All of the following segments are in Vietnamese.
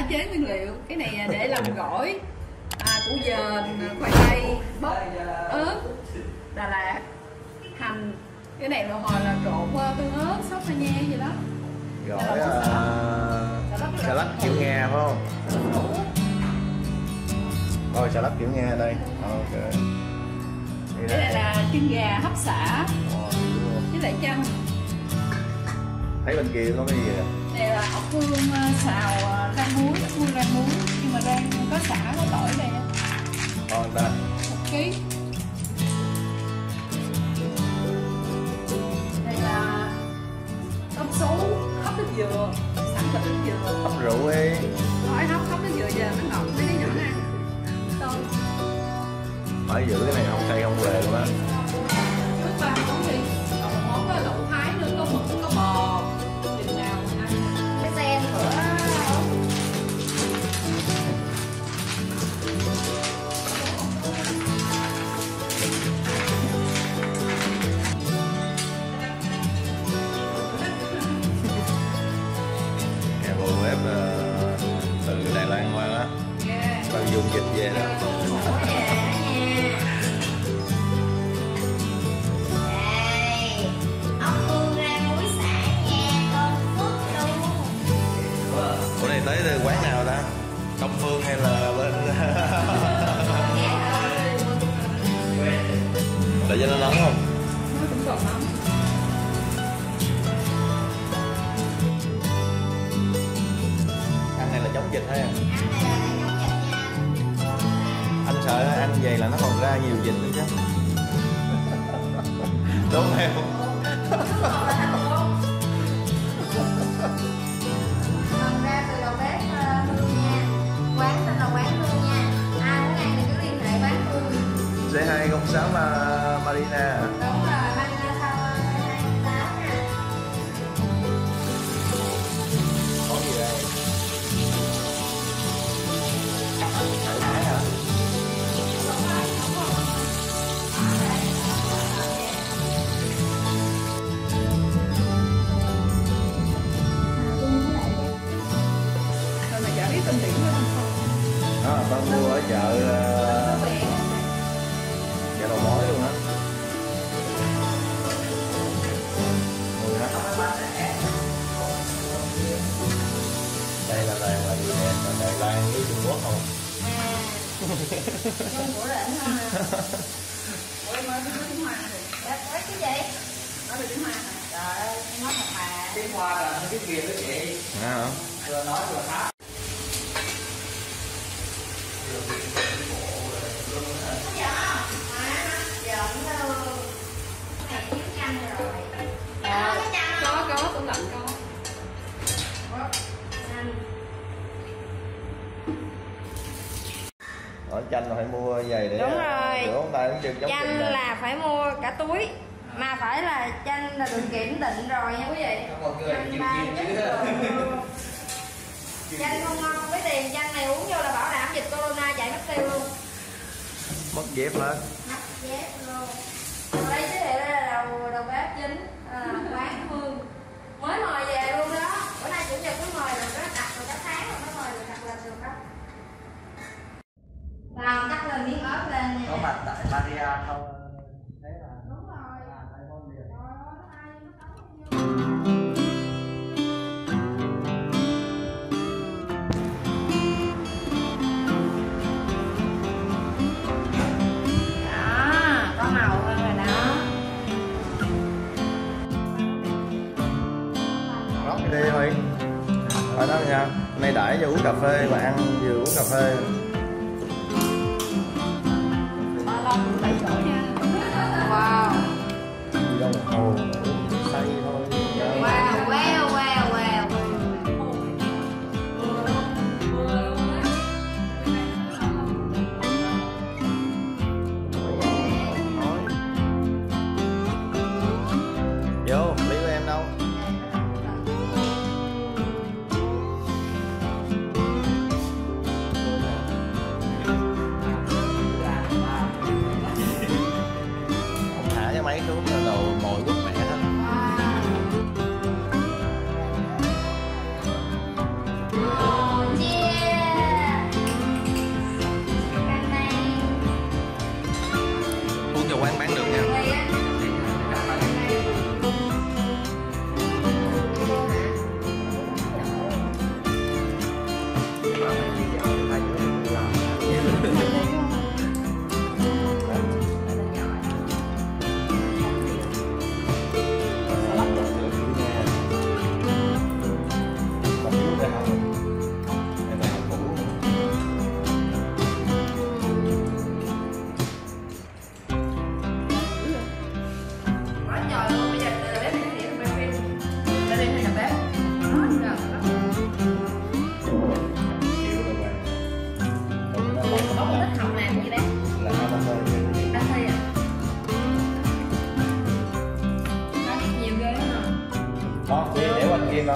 chế nguyên liệu. Cái này để làm gỏi, củ dền, khoai tây, bắp, ớt, Đà Lạt, hành. Cái này là hồi là trộn tương ớt, sốt hoa nhang gì đó. Gỏi xà lách kiểu Nga phải không? Rồi xà lách kiểu Nga đây. Ok. Đây là chân gà hấp xả với lại chân. Thấy bên kia có cái gì vậy? Đây là ốc hương xào rang muối, nhưng mà rang có xả có tỏi đây. Ngon ta. 1 ký. Đây là tôm sú hấp nước dừa, sẵn thịt nước dừa. Hấp rượu đi. Hỏi hấp nước dừa giờ nó ngọt mấy đứa nhỏ ăn. Tôm. Phải giữ cái này không say không về luôn á. Nước ba món đi. Còn một món là lẩu Thái nữa, có mực, có bò. Chừng nào ăn. Cái sen của Nhà bộ bếp từ Đài Loan qua đó. Tao dùng dịch về đó. Bữa nay tới từ quán nào ta? Đông Phương hay là bên để cho nó nóng không? Nó cũng còn nóng. Ăn này là chống dịch hay à? Anh sợ ăn vậy là nó còn ra nhiều dịch nữa chứ. Đúng không? Còn ra từ đầu bếp Hương nha. Quán tên là quán Hương nha. Ai muốn ăn thì cứ liên hệ quán Hương. C206 Marina. Đúng rồi, Marina sau 206 nha. Có gì đây? Hải Thái hả? Rồi mà chả biết tên điểm nữa không? Đó, tao mua ở chợ chợ đầu mối luôn á. Mùi hết. Đây là gì nè? Đài Loan với Trung Quốc không? Con của rỉnh không à? Ủa em nói tiếng Hoa rồi. Quán cái gì? Nói về tiếng Hoa hả? Trời ơi, em nói thật mà. Tiếng Hoa là tiếng Việt đó chị. Hả? Vừa nói vừa hát. Có tủ lạnh có. Ở chanh là phải mua giày để Đúng rồi. rửa móng tay chân chống Chanh dịch. là phải mua cả túi. Mà phải là chanh là được kiểm định rồi nha quý vị. Mọi người chịu chịu chứ. Chanh không ngon không biết tiền, chanh này uống vô là bảo đảm dịch corona chạy mất tiêu luôn. Mất dép hết. Mất dép luôn. Còn đây chứ đây là đầu bếp chính, quán Hương. Mới mời về luôn đó. Bữa nay chủ nhật mới mời rồi đó, đặt rồi cả tháng rồi mới mời được, đặt lên được đó. Làm cắt lên miếng ớt lên nha. Có mặt tại Maria không? Thế là Đúng rồi. tại môn liền. Trời ơi, nó hay, nó tắm vô. Đó, có màu hơn rồi đó. Rót đi thôi. Ở đó nha. Nay đãi vô uống cà phê và ăn vừa uống cà phê. Ba lon cũng tại chỗ nha. Wow. Gì đâu mà hồ say thôi. Wow, wow, wow, wow. Vô, ly của em đâu? Không thả cái máy xuống là đầu mồi quất mẹ hết. Cheers.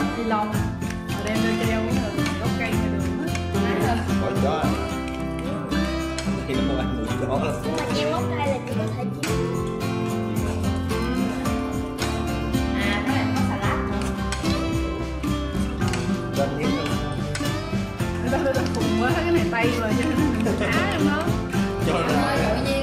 Ni lông mà đem lên treo cái gốc cây ngoài đường á. Khỏi chó khi nó không ăn mùi chó lắm. Nhưng mà treo gốc cây là chỉ có thể chiên. À cái này có salad nữa. Lên nhé. Nó khùng quá, cái này tay rồi cho nên mình khá trong đó. Cho Trời ơi, tự nhiên